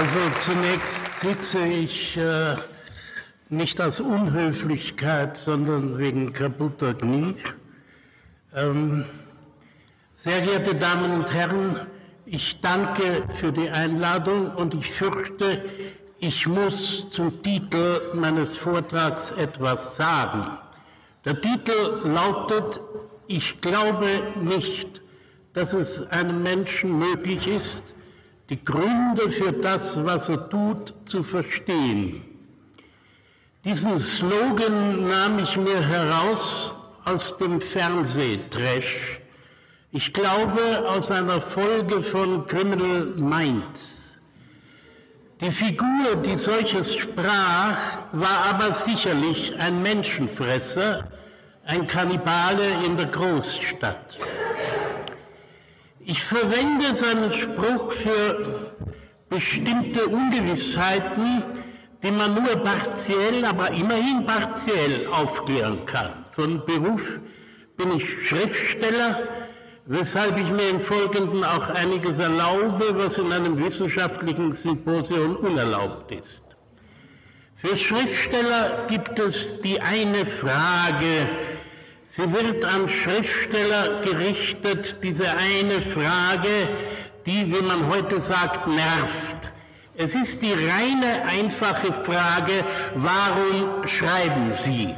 Also zunächst sitze ich nicht aus Unhöflichkeit, sondern wegen kaputter Knie. Sehr geehrte Damen und Herren, ich danke für die Einladung und ich fürchte, ich muss zum Titel meines Vortrags etwas sagen. Der Titel lautet: Ich glaube nicht, dass es einem Menschen möglich ist, die Gründe für das, was er tut, zu verstehen. Diesen Slogan nahm ich mir heraus aus dem Fernsehtrash. Ich glaube, aus einer Folge von Criminal Minds. Die Figur, die solches sprach, war aber sicherlich ein Menschenfresser, ein Kannibale in der Großstadt. Ich verwende seinen Spruch für bestimmte Ungewissheiten, die man nur partiell, aber immerhin partiell aufklären kann. Von Beruf bin ich Schriftsteller, weshalb ich mir im Folgenden auch einiges erlaube, was in einem wissenschaftlichen Symposium unerlaubt ist. Für Schriftsteller gibt es die eine Frage. Sie wird an Schriftsteller gerichtet, diese eine Frage, die, wie man heute sagt, nervt. Es ist die reine, einfache Frage: Warum schreiben Sie?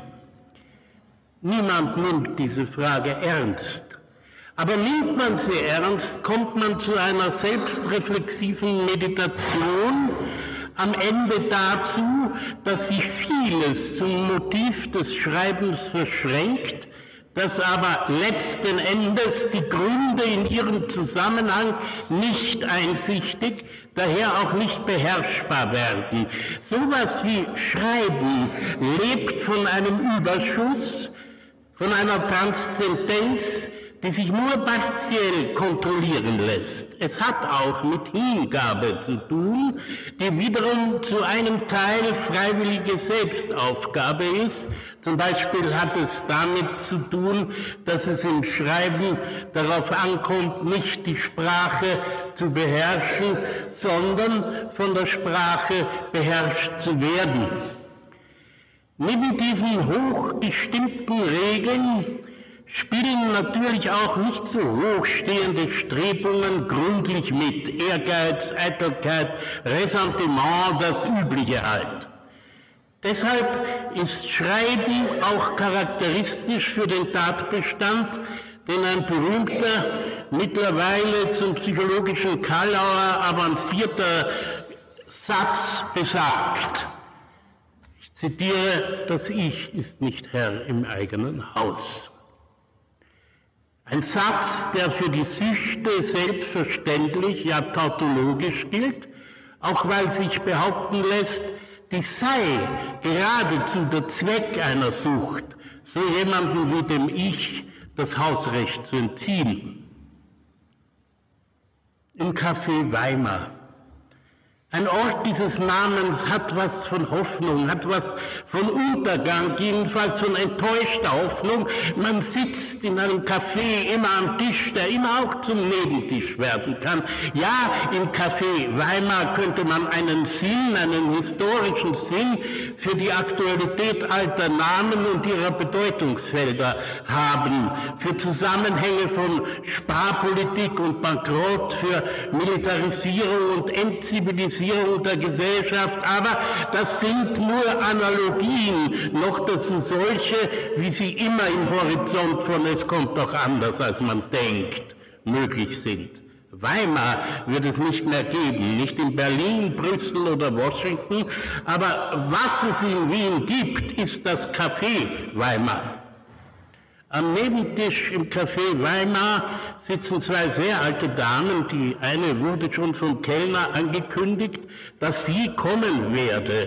Niemand nimmt diese Frage ernst. Aber nimmt man sie ernst, kommt man zu einer selbstreflexiven Meditation, am Ende dazu, dass sich vieles zum Motiv des Schreibens verschränkt, dass aber letzten Endes die Gründe in ihrem Zusammenhang nicht einsichtig, daher auch nicht beherrschbar werden. Sowas wie Schreiben lebt von einem Überschuss, von einer Transzendenz, die sich nur partiell kontrollieren lässt. Es hat auch mit Hingabe zu tun, die wiederum zu einem Teil freiwillige Selbstaufgabe ist. Zum Beispiel hat es damit zu tun, dass es im Schreiben darauf ankommt, nicht die Sprache zu beherrschen, sondern von der Sprache beherrscht zu werden. Neben diesen hochbestimmten Regeln spielen natürlich auch nicht so hochstehende Strebungen gründlich mit. Ehrgeiz, Eitelkeit, Ressentiment, das Übliche halt. Deshalb ist Schreiben auch charakteristisch für den Tatbestand, den ein berühmter, mittlerweile zum psychologischen Karlauer avancierter Satz besagt. Ich zitiere: Das Ich ist nicht Herr im eigenen Haus. Ein Satz, der für die Süchte selbstverständlich, ja tautologisch gilt, auch weil sich behaupten lässt, dies sei geradezu der Zweck einer Sucht, so jemandem wie dem Ich das Hausrecht zu entziehen. Im Café Weimar. Ein Ort dieses Namens hat was von Hoffnung, hat was von Untergang, jedenfalls von enttäuschter Hoffnung. Man sitzt in einem Café immer am Tisch, der immer auch zum Nebentisch werden kann. Ja, im Café Weimar könnte man einen Sinn, einen historischen Sinn für die Aktualität alter Namen und ihrer Bedeutungsfelder haben, für Zusammenhänge von Sparpolitik und Bankrott, für Militarisierung und Entzivilisierung der Gesellschaft, aber das sind nur Analogien, noch dazu solche, wie sie immer im Horizont von "Es kommt doch anders, als man denkt" möglich sind. Weimar wird es nicht mehr geben, nicht in Berlin, Brüssel oder Washington, aber was es in Wien gibt, ist das Café Weimar. Am Nebentisch im Café Weimar sitzen zwei sehr alte Damen. Die eine wurde schon vom Kellner angekündigt, dass sie kommen werde.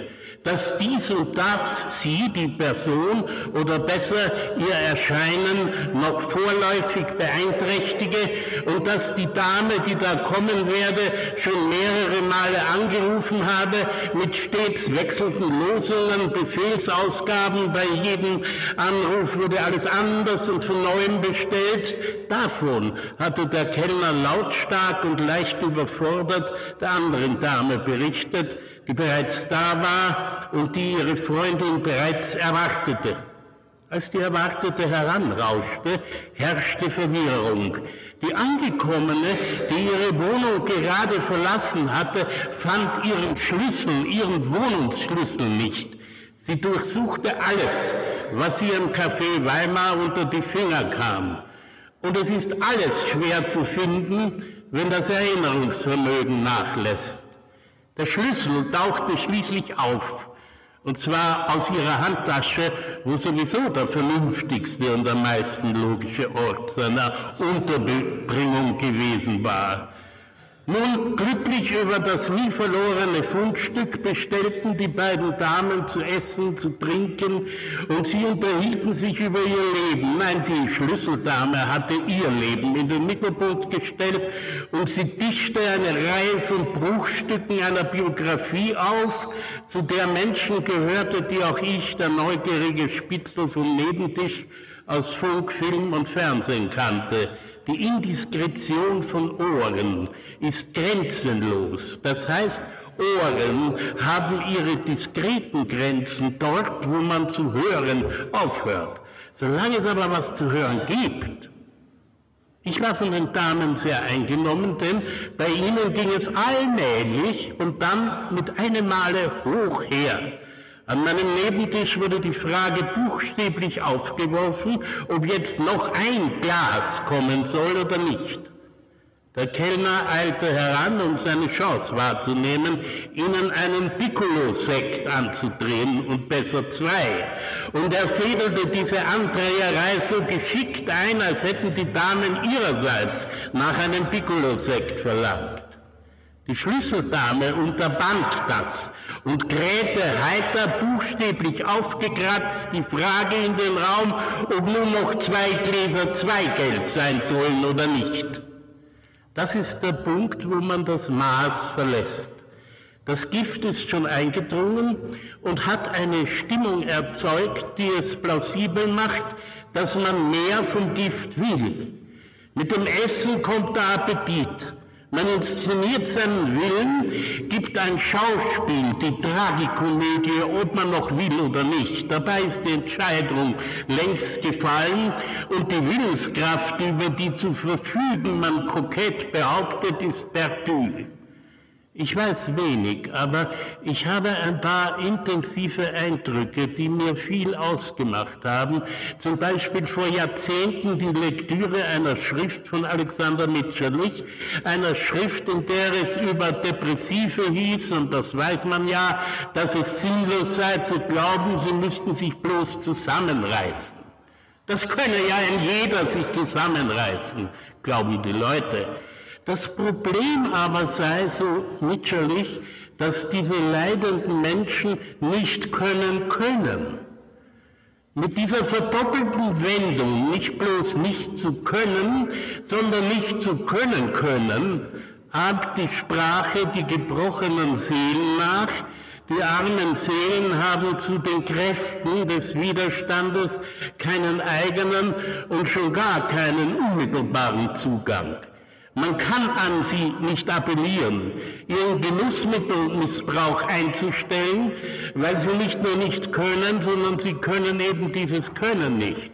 dass dies und das sie, die Person, oder besser ihr Erscheinen noch vorläufig beeinträchtige und dass die Dame, die da kommen werde, schon mehrere Male angerufen habe, mit stets wechselnden Losungen, Befehlsausgaben, bei jedem Anruf wurde alles anders und von Neuem bestellt. Davon hatte der Kellner lautstark und leicht überfordert der anderen Dame berichtet, die bereits da war und die ihre Freundin bereits erwartete. Als die Erwartete heranrauschte, herrschte Verwirrung. Die Angekommene, die ihre Wohnung gerade verlassen hatte, fand ihren Schlüssel, ihren Wohnungsschlüssel nicht. Sie durchsuchte alles, was ihr im Café Weimar unter die Finger kam. Und es ist alles schwer zu finden, wenn das Erinnerungsvermögen nachlässt. Der Schlüssel tauchte schließlich auf, und zwar aus ihrer Handtasche, wo sowieso der vernünftigste und am meisten logische Ort seiner Unterbringung gewesen war. Nun, glücklich über das nie verlorene Fundstück, bestellten die beiden Damen zu essen, zu trinken, und sie unterhielten sich über ihr Leben. Nein, die Schlüsseldame hatte ihr Leben in den Mittelpunkt gestellt, und sie tischte eine Reihe von Bruchstücken einer Biografie auf, zu der Menschen gehörte, die auch ich, der neugierige Spitzel vom Nebentisch, aus Funk, Film und Fernsehen kannte. Die Indiskretion von Ohren ist grenzenlos. Das heißt, Ohren haben ihre diskreten Grenzen dort, wo man zu hören aufhört. Solange es aber was zu hören gibt. Ich war von den Damen sehr eingenommen, denn bei ihnen ging es allmählich und dann mit einem Male hoch her. An meinem Nebentisch wurde die Frage buchstäblich aufgeworfen, ob jetzt noch ein Glas kommen soll oder nicht. Der Kellner eilte heran, um seine Chance wahrzunehmen, ihnen einen Piccolo-Sekt anzudrehen und besser zwei. Und er fädelte diese Andreherei so geschickt ein, als hätten die Damen ihrerseits nach einem Piccolo-Sekt verlangt. Die Schlüsseldame unterband das und krähte heiter, buchstäblich aufgekratzt, die Frage in den Raum, ob nun noch 2 Gläser Zweigeld sein sollen oder nicht. Das ist der Punkt, wo man das Maß verlässt. Das Gift ist schon eingedrungen und hat eine Stimmung erzeugt, die es plausibel macht, dass man mehr vom Gift will. Mit dem Essen kommt der Appetit. Man inszeniert seinen Willen, gibt ein Schauspiel, die Tragikomödie, ob man noch will oder nicht. Dabei ist die Entscheidung längst gefallen und die Willenskraft, über die zu verfügen man kokett behauptet, ist perdu. Ich weiß wenig, aber ich habe ein paar intensive Eindrücke, die mir viel ausgemacht haben. Zum Beispiel vor Jahrzehnten die Lektüre einer Schrift von Alexander Mitscherlich, einer Schrift, in der es über Depressive hieß, und das weiß man ja, dass es sinnlos sei zu glauben, sie müssten sich bloß zusammenreißen. Das könne ja ein jeder sich zusammenreißen, glauben die Leute. Das Problem aber sei, so Mitscherlich, dass diese leidenden Menschen nicht können. Mit dieser verdoppelten Wendung, nicht bloß nicht zu können, sondern nicht zu können, ahmt die Sprache die gebrochenen Seelen nach. Die armen Seelen haben zu den Kräften des Widerstandes keinen eigenen und schon gar keinen unmittelbaren Zugang. Man kann an sie nicht appellieren, ihren Genussmittelmissbrauch einzustellen, weil sie nicht nur nicht können, sondern sie können eben dieses Können nicht.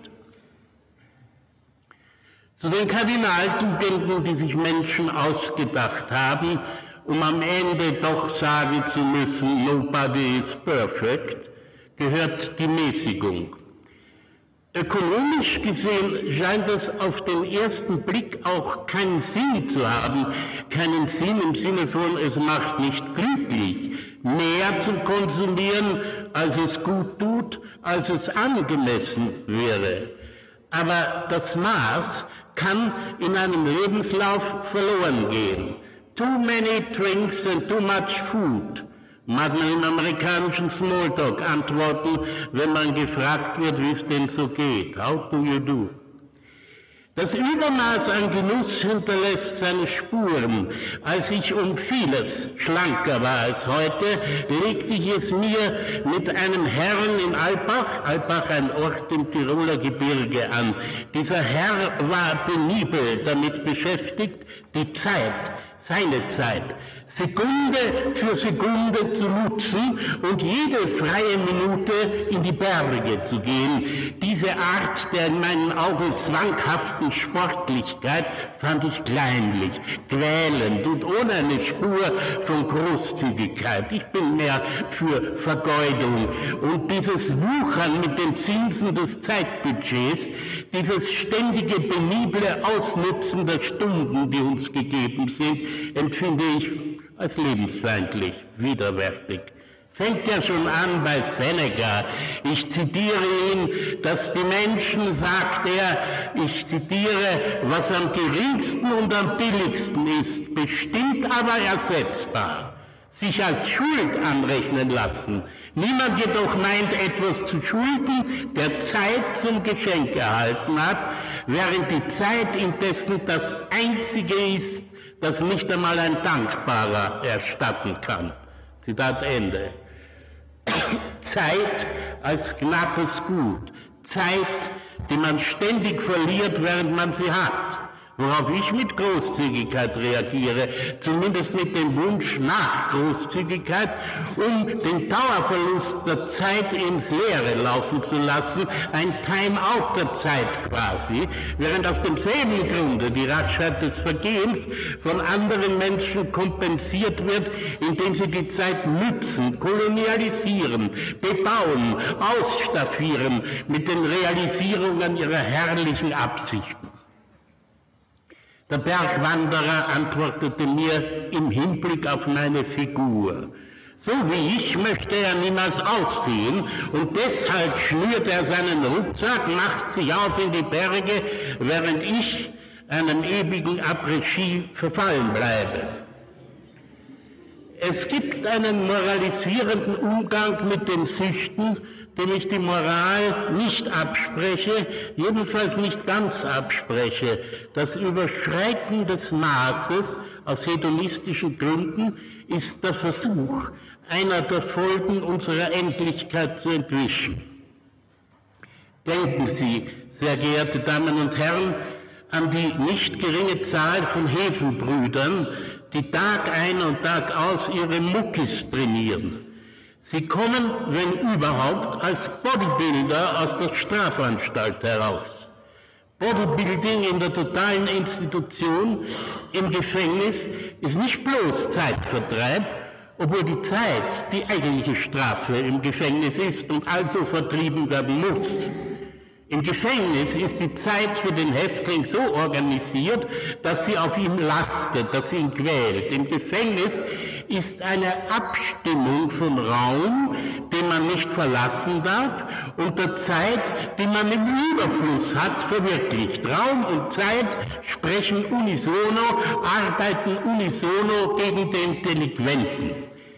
Zu den Kardinaltugenden, die sich Menschen ausgedacht haben, um am Ende doch sagen zu müssen, nobody is perfect, gehört die Mäßigung. Ökonomisch gesehen scheint es auf den ersten Blick auch keinen Sinn zu haben. Keinen Sinn im Sinne von, es macht nicht glücklich, mehr zu konsumieren, als es gut tut, als es angemessen wäre. Aber das Maß kann in einem Lebenslauf verloren gehen. Too many drinks and too much food mag man im amerikanischen Smalltalk antworten, wenn man gefragt wird, wie es denn so geht. How do you do? Das Übermaß an Genuss hinterlässt seine Spuren. Als ich um vieles schlanker war als heute, legte ich es mir mit einem Herrn in Alpbach ein Ort im Tiroler Gebirge, an. Dieser Herr war penibel damit beschäftigt, die Zeit, seine Zeit, Sekunde für Sekunde zu nutzen und jede freie Minute in die Berge zu gehen. Diese Art der in meinen Augen zwanghaften Sportlichkeit fand ich kleinlich, quälend und ohne eine Spur von Großzügigkeit. Ich bin mehr für Vergeudung. Und dieses Wuchern mit den Zinsen des Zeitbudgets, dieses ständige penible Ausnutzen der Stunden, die uns gegeben sind, empfinde ich als lebensfeindlich, widerwärtig. Fängt ja schon an bei Seneca. Ich zitiere ihn, dass die Menschen, sagt er, ich zitiere, was am geringsten und am billigsten ist, bestimmt aber ersetzbar, sich als Schuld anrechnen lassen. Niemand jedoch meint, etwas zu schulden, der Zeit zum Geschenk erhalten hat, während die Zeit indessen das Einzige ist, das nicht einmal ein Dankbarer erstatten kann. Zitat Ende. Zeit als knappes Gut. Zeit, die man ständig verliert, während man sie hat. Worauf ich mit Großzügigkeit reagiere, zumindest mit dem Wunsch nach Großzügigkeit, um den Dauerverlust der Zeit ins Leere laufen zu lassen, ein Time-out der Zeit quasi, während aus demselben Grunde die Raschheit des Vergehens von anderen Menschen kompensiert wird, indem sie die Zeit nützen, kolonialisieren, bebauen, ausstaffieren mit den Realisierungen ihrer herrlichen Absichten. Der Bergwanderer antwortete mir im Hinblick auf meine Figur. So wie ich möchte er niemals aussehen und deshalb schnürt er seinen Rucksack, macht sich auf in die Berge, während ich einem ewigen Après-Ski verfallen bleibe. Es gibt einen moralisierenden Umgang mit den Süchten, dem ich die Moral nicht abspreche, jedenfalls nicht ganz abspreche. Das Überschreiten des Maßes aus hedonistischen Gründen ist der Versuch, einer der Folgen unserer Endlichkeit zu entwischen. Denken Sie, sehr geehrte Damen und Herren, an die nicht geringe Zahl von Hefenbrüdern, die Tag ein und Tag aus ihre Muckis trainieren. Sie kommen, wenn überhaupt, als Bodybuilder aus der Strafanstalt heraus. Bodybuilding in der totalen Institution, im Gefängnis, ist nicht bloß Zeitvertreib, obwohl die Zeit die eigentliche Strafe im Gefängnis ist und also vertrieben werden muss. Im Gefängnis ist die Zeit für den Häftling so organisiert, dass sie auf ihm lastet, dass sie ihn quält. Im Gefängnis ist eine Abstimmung von Raum, den man nicht verlassen darf, und der Zeit, die man im Überfluss hat, verwirklicht. Raum und Zeit sprechen unisono, arbeiten unisono gegen den Delinquenten.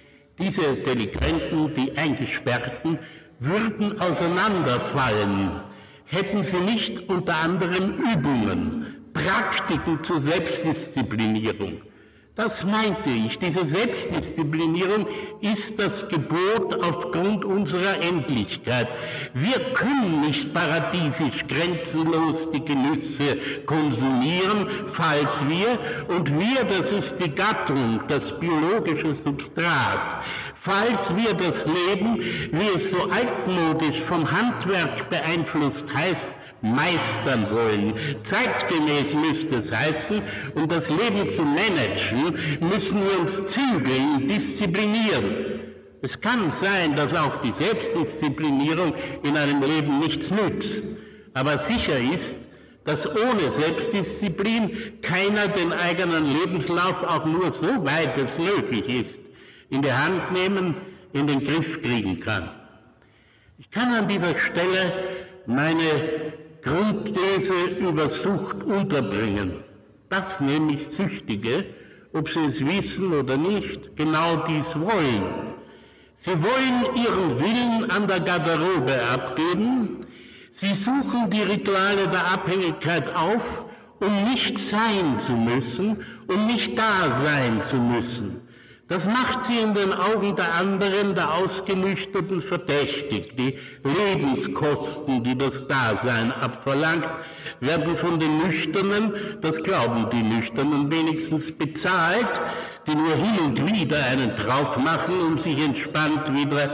Diese Delinquenten, die Eingesperrten, würden auseinanderfallen, hätten sie nicht unter anderem Übungen, Praktiken zur Selbstdisziplinierung. Das meinte ich, diese Selbstdisziplinierung ist das Gebot aufgrund unserer Endlichkeit. Wir können nicht paradiesisch grenzenlos die Genüsse konsumieren, falls wir, und wir, das ist die Gattung, das biologische Substrat, falls wir das Leben, wie es so altmodisch vom Handwerk beeinflusst heißt, meistern wollen. Zeitgemäß müsste es heißen, um das Leben zu managen, müssen wir uns zügeln, disziplinieren. Es kann sein, dass auch die Selbstdisziplinierung in einem Leben nichts nützt, aber sicher ist, dass ohne Selbstdisziplin keiner den eigenen Lebenslauf auch nur so weit es möglich ist, in die Hand nehmen, in den Griff kriegen kann. Ich kann an dieser Stelle meine Grundthese über Sucht unterbringen, dass nämlich Süchtige, ob sie es wissen oder nicht, genau dies wollen. Sie wollen ihren Willen an der Garderobe abgeben. Sie suchen die Rituale der Abhängigkeit auf, um nicht sein zu müssen, um nicht da sein zu müssen. Das macht sie in den Augen der anderen, der Ausgenüchterten, verdächtig. Die Lebenskosten, die das Dasein abverlangt, werden von den Nüchternen, das glauben die Nüchternen wenigstens, bezahlt, die nur hin und wieder einen drauf machen, um sich entspannt wieder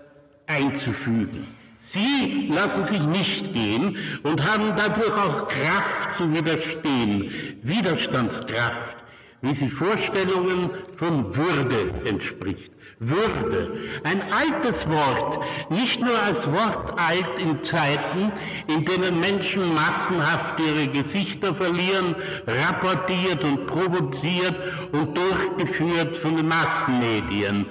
einzufügen. Sie lassen sich nicht gehen und haben dadurch auch Kraft zu widerstehen, Widerstandskraft, wie sie Vorstellungen von Würde entspricht. Würde, ein altes Wort, nicht nur als Wort alt in Zeiten, in denen Menschen massenhaft ihre Gesichter verlieren, rapportiert und provoziert und durchgeführt von den Massenmedien.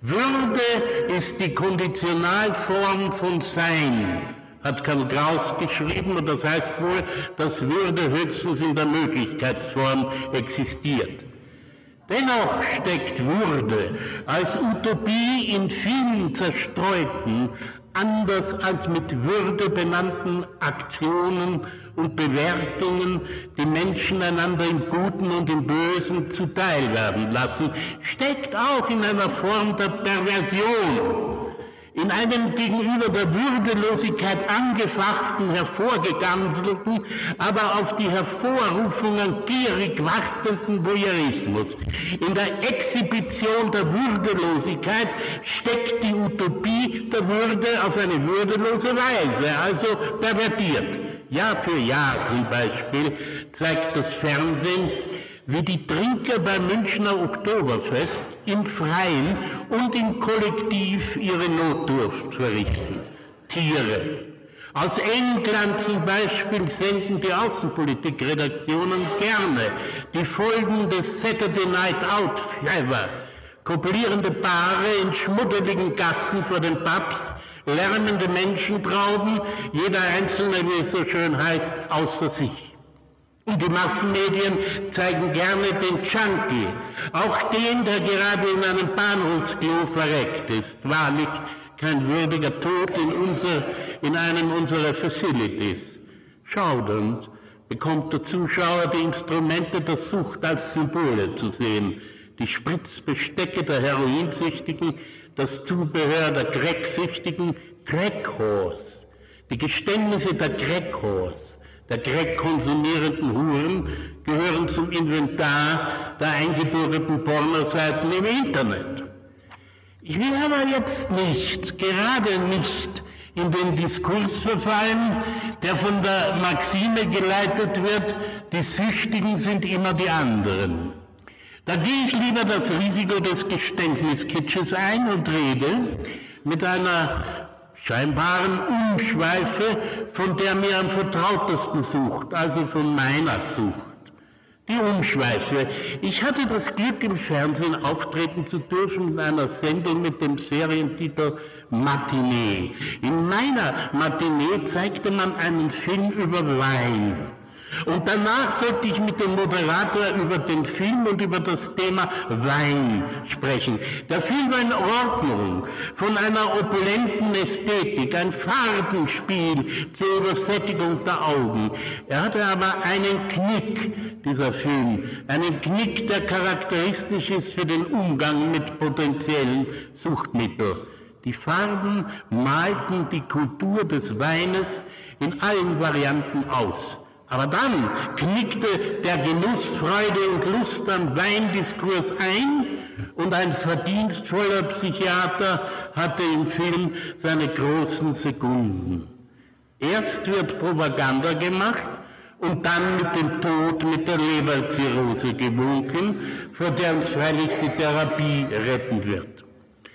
Würde ist die Konditionalform von Sein, hat Karl Kraus geschrieben, und das heißt wohl, dass Würde höchstens in der Möglichkeitsform existiert. Dennoch steckt Würde als Utopie in vielen zerstreuten, anders als mit Würde benannten Aktionen und Bewertungen, die Menschen einander im Guten und im Bösen zuteil werden lassen, steckt auch in einer Form der Perversion, in einem gegenüber der Würdelosigkeit angefachten, hervorgeganselten, aber auf die Hervorrufungen gierig wartenden Voyeurismus. In der Exhibition der Würdelosigkeit steckt die Utopie der Würde auf eine würdelose Weise, also pervertiert. Jahr für Jahr zum Beispiel zeigt das Fernsehen, wie die Trinker beim Münchner Oktoberfest im Freien und im Kollektiv ihre Notdurft verrichten. Tiere. Aus England zum Beispiel senden die Außenpolitikredaktionen gerne die Folgen des Saturday Night Out Fever. Kopulierende Paare in schmuddeligen Gassen vor den Pubs, lärmende Menschentrauben, jeder Einzelne, wie es so schön heißt, außer sich. Und die Massenmedien zeigen gerne den Junkie, auch den, der gerade in einem Bahnhofsklo verreckt ist. Wahrlich kein würdiger Tod in einem unserer Facilities. Schaudernd bekommt der Zuschauer die Instrumente der Sucht als Symbole zu sehen. Die Spritzbestecke der Heroinsüchtigen, das Zubehör der Cracksüchtigen, Crack-Whores, die Geständnisse der Crack-Whores, der Crack-konsumierenden Huren gehören zum Inventar der eingebürgerten Pornoseiten im Internet. Ich will aber jetzt nicht, gerade nicht, in den Diskurs verfallen, der von der Maxime geleitet wird, die Süchtigen sind immer die anderen. Da gehe ich lieber das Risiko des Geständniskitsches ein und rede mit einer scheinbaren Umschweife, von der mir am vertrautesten sucht, also von meiner Sucht. Die Umschweife. Ich hatte das Glück, im Fernsehen auftreten zu dürfen in einer Sendung mit dem Serientitel Matinee. In meiner Matinee zeigte man einen Film über Wein. Und danach sollte ich mit dem Moderator über den Film und über das Thema Wein sprechen. Der Film war in Ordnung, von einer opulenten Ästhetik, ein Farbenspiel zur Übersättigung der Augen. Er hatte aber einen Knick, dieser Film, einen Knick, der charakteristisch ist für den Umgang mit potenziellen Suchtmitteln. Die Farben malten die Kultur des Weines in allen Varianten aus. Aber dann knickte der Genuss, Freude und Lust am Weindiskurs ein und ein verdienstvoller Psychiater hatte im Film seine großen Sekunden. Erst wird Propaganda gemacht und dann mit dem Tod, mit der Leberzirrhose gewunken, vor der uns freilich die Therapie retten wird.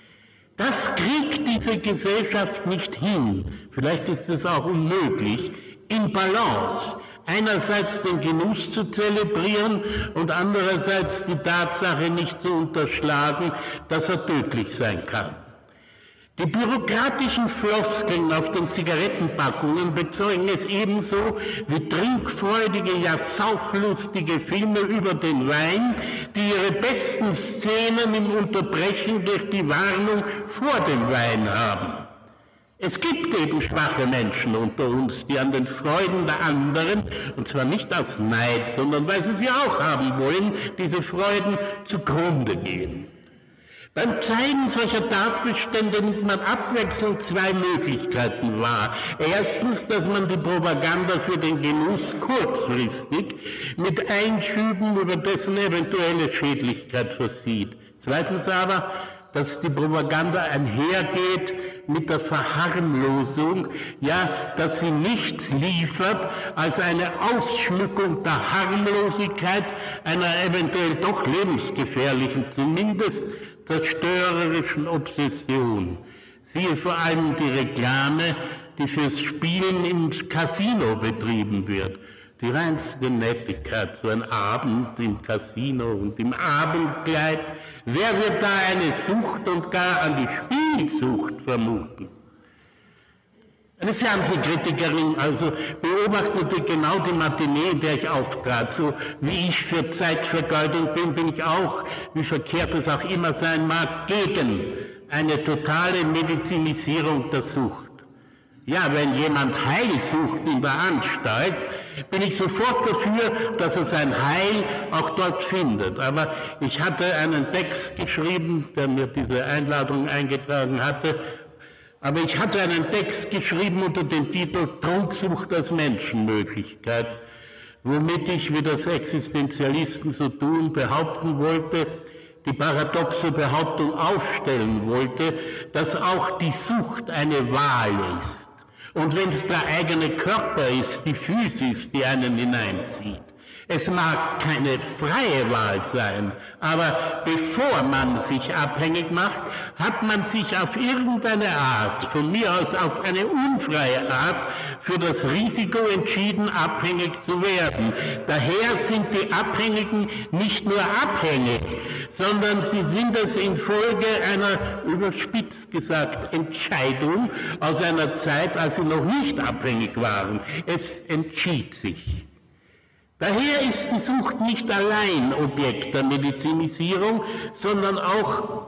Das kriegt diese Gesellschaft nicht hin, vielleicht ist es auch unmöglich, in Balance. Einerseits den Genuss zu zelebrieren und andererseits die Tatsache nicht zu unterschlagen, dass er tödlich sein kann. Die bürokratischen Floskeln auf den Zigarettenpackungen bezeugen es ebenso wie trinkfreudige, ja sauflustige Filme über den Wein, die ihre besten Szenen im Unterbrechen durch die Warnung vor dem Wein haben. Es gibt eben schwache Menschen unter uns, die an den Freuden der anderen, und zwar nicht aus Neid, sondern weil sie sie auch haben wollen, diese Freuden zugrunde gehen. Beim Zeigen solcher Tatbestände nimmt man abwechselnd zwei Möglichkeiten wahr. Erstens, dass man die Propaganda für den Genuss kurzfristig mit Einschüben über dessen eventuelle Schädlichkeit versieht. Zweitens aber, dass die Propaganda einhergeht mit der Verharmlosung, ja, dass sie nichts liefert als eine Ausschmückung der Harmlosigkeit einer eventuell doch lebensgefährlichen, zumindest zerstörerischen Obsession. Siehe vor allem die Reklame, die fürs Spielen im Casino betrieben wird. Die reinste Nettigkeit, so ein Abend im Casino und im Abendkleid. Wer wird da eine Sucht und gar an die Spielsucht vermuten? Eine Fernsehkritikerin also beobachtete genau die Matinee, in der ich auftrat. So wie ich für Zeitvergeudung bin, bin ich auch, wie verkehrt es auch immer sein mag, gegen eine totale Medizinisierung der Sucht. Ja, wenn jemand Heil sucht in der Anstalt, bin ich sofort dafür, dass er sein Heil auch dort findet. Aber ich hatte einen Text geschrieben, der mir diese Einladung eingetragen hatte, aber ich hatte einen Text geschrieben unter dem Titel Trunksucht als Menschenmöglichkeit, womit ich, wie das Existenzialisten so tun, behaupten wollte, die paradoxe Behauptung aufstellen wollte, dass auch die Sucht eine Wahl ist. Und wenn es der eigene Körper ist, die Physis, die einen hineinzieht. Es mag keine freie Wahl sein, aber bevor man sich abhängig macht, hat man sich auf irgendeine Art, von mir aus auf eine unfreie Art, für das Risiko entschieden, abhängig zu werden. Daher sind die Abhängigen nicht nur abhängig, sondern sie sind es infolge einer, überspitzt gesagt, Entscheidung aus einer Zeit, als sie noch nicht abhängig waren. Es entschied sich. Daher ist die Sucht nicht allein Objekt der Medizinisierung, sondern auch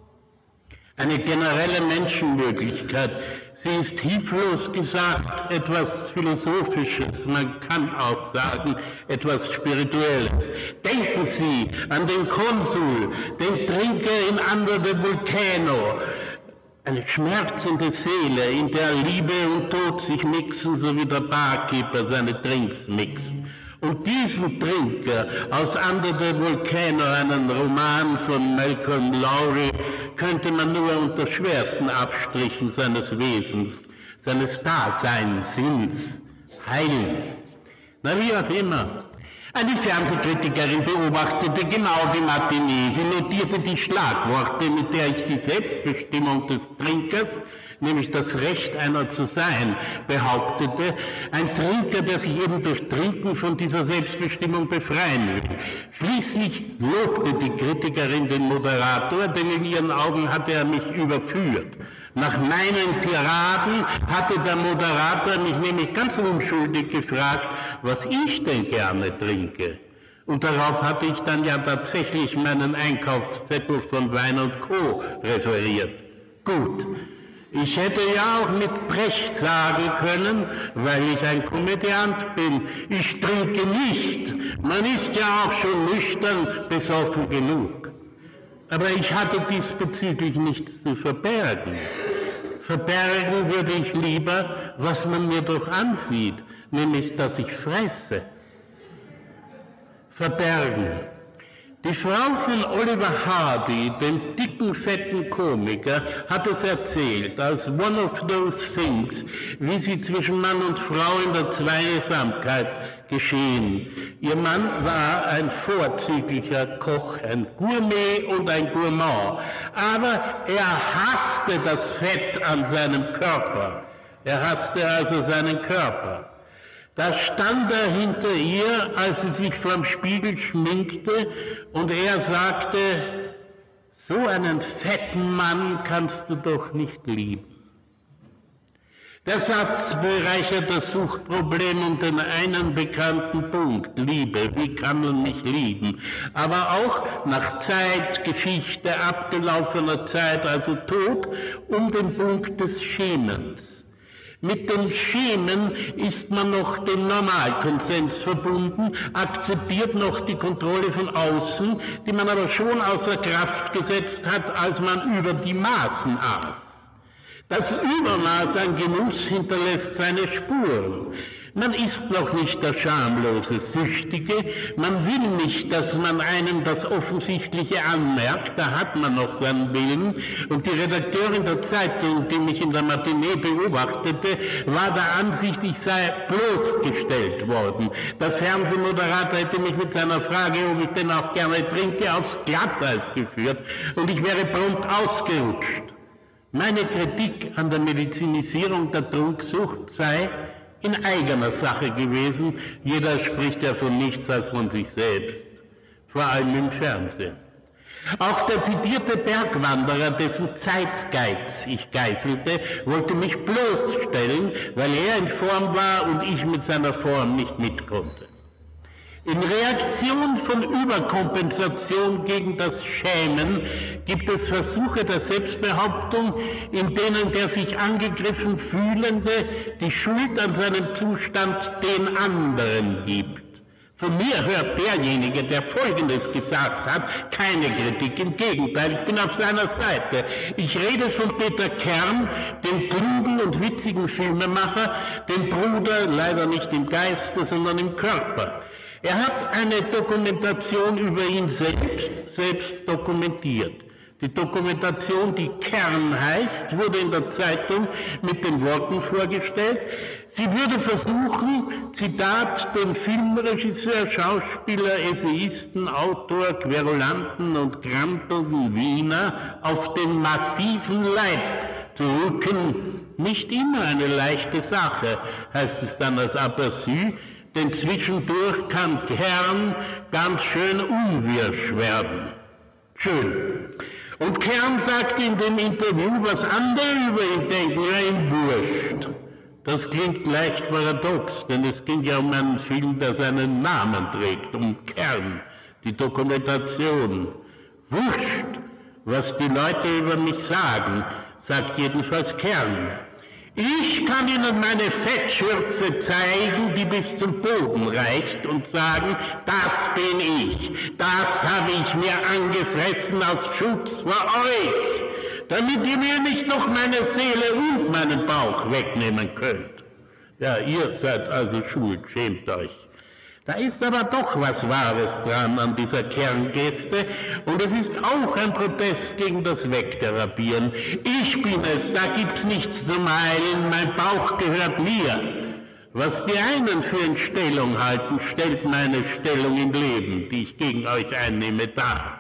eine generelle Menschenmöglichkeit. Sie ist hilflos gesagt etwas Philosophisches, man kann auch sagen etwas Spirituelles. Denken Sie an den Konsul, den Trinker in Under the Volcano, eine schmerzende Seele, in der Liebe und Tod sich mixen, so wie der Barkeeper seine Drinks mixt. Und diesen Trinker aus Under the Volcano, einen Roman von Malcolm Lowry, könnte man nur unter schwersten Abstrichen seines Wesens, seines Daseins, Sinns heilen. Na, wie auch immer. Eine Fernsehkritikerin beobachtete genau die Matinee. Sie notierte die Schlagworte, mit der ich die Selbstbestimmung des Trinkers, nämlich das Recht einer zu sein, behauptete. Ein Trinker, der sich eben durch Trinken von dieser Selbstbestimmung befreien will. Schließlich lobte die Kritikerin den Moderator, denn in ihren Augen hatte er mich überführt. Nach meinen Tiraden hatte der Moderator mich nämlich ganz unschuldig gefragt, was ich denn gerne trinke. Und darauf hatte ich dann ja tatsächlich meinen Einkaufszettel von Wein und Co. referiert. Gut, ich hätte ja auch mit Brecht sagen können, weil ich ein Komödiant bin, ich trinke nicht. Man ist ja auch schon nüchtern besoffen genug. Aber ich hatte diesbezüglich nichts zu verbergen. Verbergen würde ich lieber, was man mir doch ansieht, nämlich, dass ich fresse. Verbergen. Die Frau von Oliver Hardy, dem dicken, fetten Komiker, hat es erzählt, als one of those things, wie sie zwischen Mann und Frau in der Zweisamkeit geschehen. Ihr Mann war ein vorzüglicher Koch, ein Gourmet und ein Gourmand, aber er hasste das Fett an seinem Körper. Er hasste also seinen Körper. Da stand er hinter ihr, als sie sich vorm Spiegel schminkte, und er sagte, so einen fetten Mann kannst du doch nicht lieben. Der Satz bereichert das Suchtproblem um den einen bekannten Punkt, Liebe, wie kann man mich lieben? Aber auch nach Zeit, Geschichte, abgelaufener Zeit, also Tod, um den Punkt des Schämens. Mit dem Schämen ist man noch dem Normalkonsens verbunden, akzeptiert noch die Kontrolle von außen, die man aber schon außer Kraft gesetzt hat, als man über die Maßen aß. Das Übermaß an Genuss hinterlässt seine Spuren. Man ist noch nicht der schamlose Süchtige, man will nicht, dass man einem das Offensichtliche anmerkt, da hat man noch seinen Willen. Und die Redakteurin der Zeitung, die mich in der Matinee beobachtete, war der Ansicht, ich sei bloßgestellt worden. Der Fernsehmoderator hätte mich mit seiner Frage, ob ich denn auch gerne trinke, aufs Glatteis geführt und ich wäre prompt ausgerutscht. Meine Kritik an der Medizinisierung der Trunksucht sei in eigener Sache gewesen. Jeder spricht ja von nichts als von sich selbst, vor allem im Fernsehen. Auch der zitierte Bergwanderer, dessen Zeitgeiz ich geißelte, wollte mich bloßstellen, weil er in Form war und ich mit seiner Form nicht mit konnte. In Reaktion von Überkompensation gegen das Schämen gibt es Versuche der Selbstbehauptung, in denen der sich angegriffen Fühlende die Schuld an seinem Zustand den anderen gibt. Von mir hört derjenige, der Folgendes gesagt hat, keine Kritik, im Gegenteil, ich bin auf seiner Seite. Ich rede von Peter Kern, dem klugen und witzigen Filmemacher, dem Bruder, leider nicht im Geiste, sondern im Körper. Er hat eine Dokumentation über ihn selbst dokumentiert. Die Dokumentation, die Kern heißt, wurde in der Zeitung mit den Worten vorgestellt, sie würde versuchen, Zitat, den Filmregisseur, Schauspieler, Essayisten, Autor, Querulanten und grantelnden Wiener auf den massiven Leib zu rücken. Nicht immer eine leichte Sache, heißt es dann als Aperçu, denn zwischendurch kann Kern ganz schön unwirsch werden. Schön. Und Kern sagt in dem Interview, was andere über ihn denken, ja, ihm wurscht. Das klingt leicht paradox, denn es ging ja um einen Film, der seinen Namen trägt, um Kern, die Dokumentation. Wurscht, was die Leute über mich sagen, sagt jedenfalls Kern. Ich kann Ihnen meine Fettschürze zeigen, die bis zum Boden reicht und sagen, das bin ich, das habe ich mir angefressen aus Schutz vor euch, damit ihr mir nicht noch meine Seele und meinen Bauch wegnehmen könnt. Ja, ihr seid also schuld, schämt euch. Da ist aber doch was Wahres dran an dieser Kerngeste und es ist auch ein Protest gegen das Wegtherapieren. Ich bin es, da gibt's nichts zu meinen, mein Bauch gehört mir. Was die einen für in Stellung halten, stellt meine Stellung im Leben, die ich gegen euch einnehme, dar.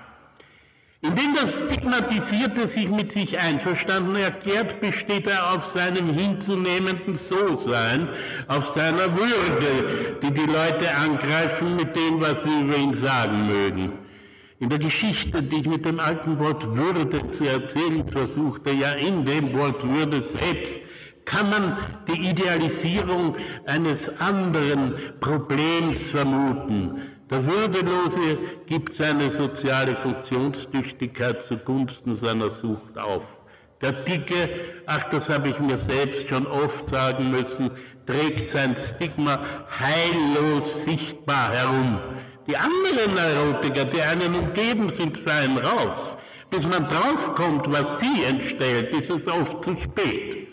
Indem das Stigmatisierte sich mit sich einverstanden erklärt, besteht er auf seinem hinzunehmenden So-Sein, auf seiner Würde, die die Leute angreifen mit dem, was sie über ihn sagen mögen. In der Geschichte, die ich mit dem alten Wort Würde zu erzählen versuchte, ja in dem Wort Würde selbst, kann man die Idealisierung eines anderen Problems vermuten. Der Würdelose gibt seine soziale Funktionstüchtigkeit zugunsten seiner Sucht auf. Der Dicke, ach, das habe ich mir selbst schon oft sagen müssen, trägt sein Stigma heillos sichtbar herum. Die anderen Neurotiker, die einen umgeben, sind für einen raus. Bis man draufkommt, was sie entstellt, ist es oft zu spät.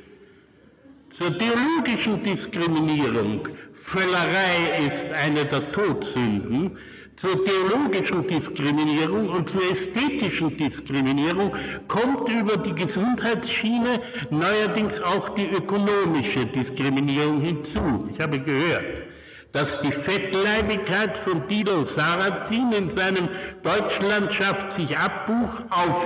Zur theologischen Diskriminierung, Völlerei ist eine der Todsünden, zur theologischen Diskriminierung und zur ästhetischen Diskriminierung kommt über die Gesundheitsschiene neuerdings auch die ökonomische Diskriminierung hinzu. Ich habe gehört, dass die Fettleibigkeit von Dino Sarrazin in seinem Deutschland schafft sich ab Buch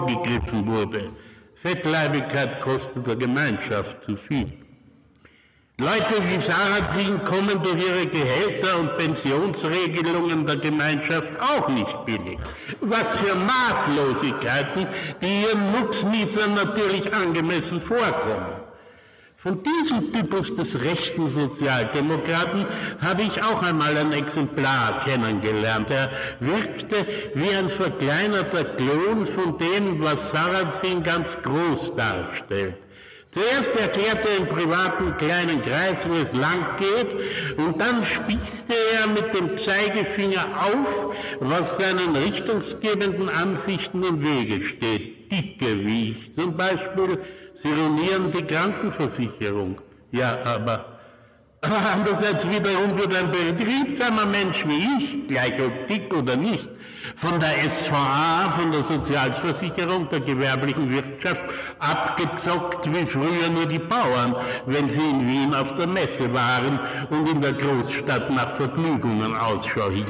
aufgegriffen wurde. Fettleibigkeit kostet der Gemeinschaft zu viel. Leute wie Sarrazin kommen durch ihre Gehälter und Pensionsregelungen der Gemeinschaft auch nicht billig. Was für Maßlosigkeiten, die ihren Nutznießern natürlich angemessen vorkommen. Von diesem Typus des rechten Sozialdemokraten habe ich auch einmal ein Exemplar kennengelernt. Er wirkte wie ein verkleinerter Klon von dem, was Sarrazin ganz groß darstellt. Zuerst erklärte er im privaten kleinen Kreis, wo es lang geht, und dann spießte er mit dem Zeigefinger auf, was seinen richtungsgebenden Ansichten im Wege steht. Dicke wie ich zum Beispiel, sie ruinieren die Krankenversicherung. Ja, aber andererseits wiederum wird ein betriebsamer Mensch wie ich, gleich ob dick oder nicht, von der SVA, von der Sozialversicherung der gewerblichen Wirtschaft, abgezockt wie früher nur die Bauern, wenn sie in Wien auf der Messe waren und in der Großstadt nach Vergnügungen Ausschau hielten.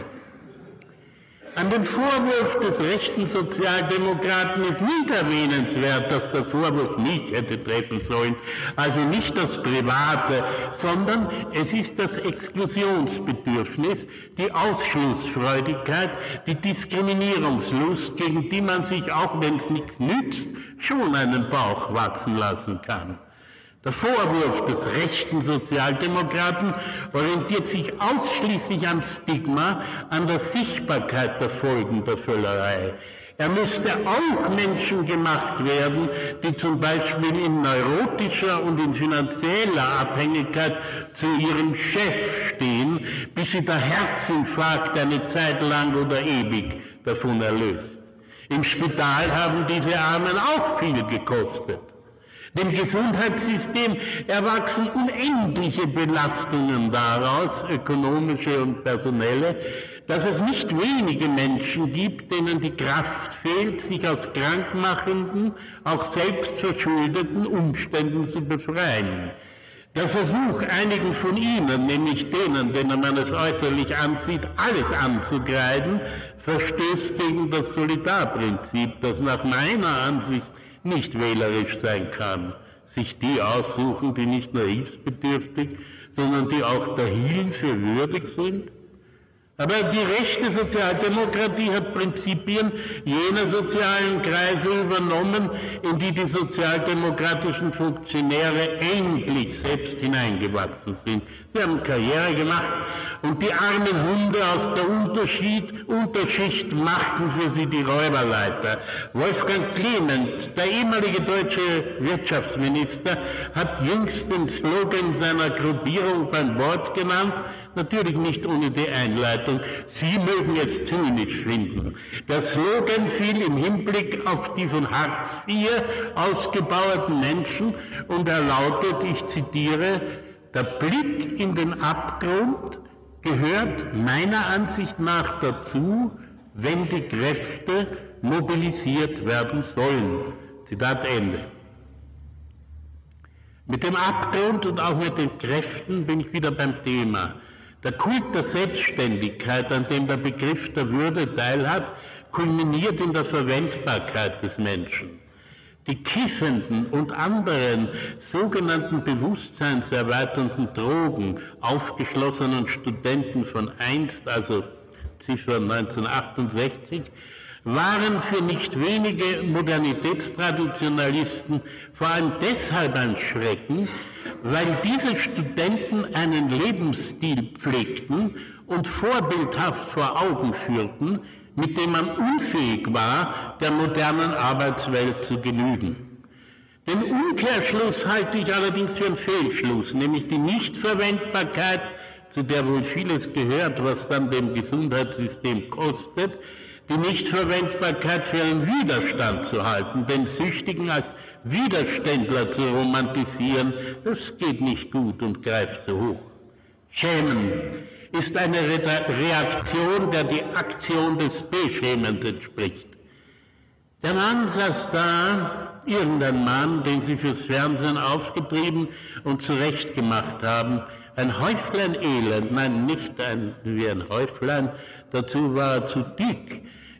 An den Vorwurf des rechten Sozialdemokraten ist nicht erwähnenswert, dass der Vorwurf mich hätte treffen sollen, also nicht das Private, sondern es ist das Exklusionsbedürfnis, die Ausschlussfreudigkeit, die Diskriminierungslust, gegen die man sich, auch wenn es nichts nützt, schon einen Bauch wachsen lassen kann. Der Vorwurf des rechten Sozialdemokraten orientiert sich ausschließlich am Stigma, an der Sichtbarkeit der Folgen der Völlerei. Er müsste auch menschengemacht werden, die zum Beispiel in neurotischer und in finanzieller Abhängigkeit zu ihrem Chef stehen, bis sie der Herzinfarkt eine Zeit lang oder ewig davon erlöst. Im Spital haben diese Armen auch viel gekostet. Dem Gesundheitssystem erwachsen unendliche Belastungen daraus, ökonomische und personelle, dass es nicht wenige Menschen gibt, denen die Kraft fehlt, sich aus krankmachenden, auch selbstverschuldeten Umständen zu befreien. Der Versuch, einigen von ihnen, nämlich denen man es äußerlich ansieht, alles anzukreiden, verstößt gegen das Solidarprinzip, das nach meiner Ansicht nicht wählerisch sein kann, sich die aussuchen, die nicht nur hilfsbedürftig, sondern die auch der Hilfe würdig sind. Aber die rechte Sozialdemokratie hat Prinzipien jener sozialen Kreise übernommen, in die die sozialdemokratischen Funktionäre endlich selbst hineingewachsen sind. Sie haben Karriere gemacht und die armen Hunde aus der Unterschicht machten für sie die Räuberleiter. Wolfgang Clement, der ehemalige deutsche Wirtschaftsminister, hat jüngst den Slogan seiner Gruppierung beim Wort genannt, natürlich nicht ohne die Einleitung, Sie mögen es zynisch finden. Der Slogan fiel im Hinblick auf die von Hartz IV ausgebauerten Menschen und er lautet, ich zitiere, der Blick in den Abgrund gehört meiner Ansicht nach dazu, wenn die Kräfte mobilisiert werden sollen. Zitat Ende. Mit dem Abgrund und auch mit den Kräften bin ich wieder beim Thema. Der Kult der Selbstständigkeit, an dem der Begriff der Würde teilhat, kulminiert in der Verwendbarkeit des Menschen. Die kiffenden und anderen sogenannten bewusstseinserweiternden Drogen aufgeschlossenen Studenten von einst, also Ziffer 1968, waren für nicht wenige Modernitätstraditionalisten vor allem deshalb ein Schrecken, weil diese Studenten einen Lebensstil pflegten und vorbildhaft vor Augen führten, mit dem man unfähig war, der modernen Arbeitswelt zu genügen. Den Umkehrschluss halte ich allerdings für einen Fehlschluss, nämlich die Nichtverwendbarkeit, zu der wohl vieles gehört, was dann dem Gesundheitssystem kostet, die Nichtverwendbarkeit für einen Widerstand zu halten, den Süchtigen als Widerständler zu romantisieren, das geht nicht gut und greift zu hoch. Schämen ist eine Reaktion, der die Aktion des Beschämens entspricht. Der Mann saß da, irgendein Mann, den sie fürs Fernsehen aufgetrieben und zurechtgemacht haben, ein Häuflein Elend, nein, nicht wie ein Häuflein, dazu war er zu dick.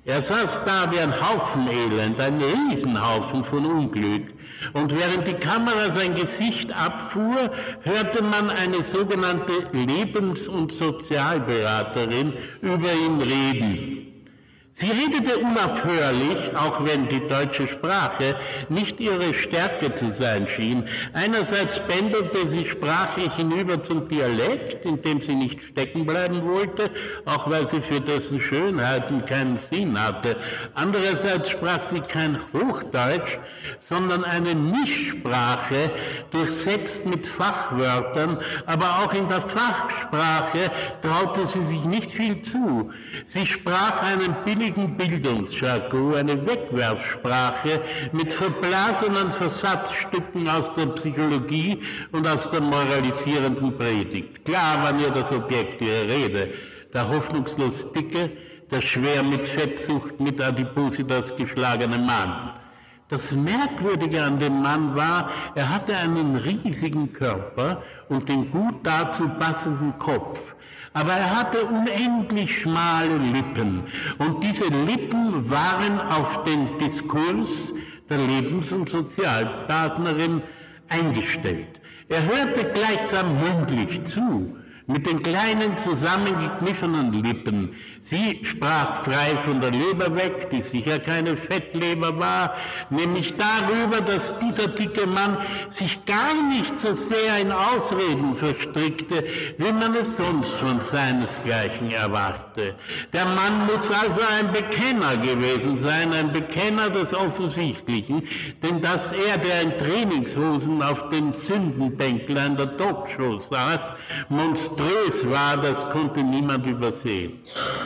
Er saß da wie ein Haufen Elend, ein Riesenhaufen von Unglück. Und während die Kamera sein Gesicht abfuhr, hörte man eine sogenannte Lebens- und Sozialberaterin über ihn reden. Sie redete unaufhörlich, auch wenn die deutsche Sprache nicht ihre Stärke zu sein schien. Einerseits pendelte sie sprachlich hinüber zum Dialekt, in dem sie nicht stecken bleiben wollte, auch weil sie für dessen Schönheiten keinen Sinn hatte. Andererseits sprach sie kein Hochdeutsch, sondern eine Mischsprache, durchsetzt mit Fachwörtern, aber auch in der Fachsprache traute sie sich nicht viel zu. Sie sprach einen billigen Bildungsjargon, eine Wegwerfsprache mit verblasenen Versatzstücken aus der Psychologie und aus der moralisierenden Predigt. Klar war nur das Objekt ihrer Rede, der hoffnungslos dicke, der schwer mit Fettsucht, mit Adipositas geschlagene Mann. Das Merkwürdige an dem Mann war, er hatte einen riesigen Körper und den gut dazu passenden Kopf. Aber er hatte unendlich schmale Lippen und diese Lippen waren auf den Diskurs der Lebens- und Sozialpartnerin eingestellt. Er hörte gleichsam mündlich zu, mit den kleinen zusammengekniffenen Lippen. Sie sprach frei von der Leber weg, die sicher keine Fettleber war, nämlich darüber, dass dieser dicke Mann sich gar nicht so sehr in Ausreden verstrickte, wie man es sonst von seinesgleichen erwarte. Der Mann muss also ein Bekenner gewesen sein, ein Bekenner des Offensichtlichen, denn dass er, der in Trainingshosen auf den Sündenbänklein der Talkshow saß, monströs war, das konnte niemand übersehen.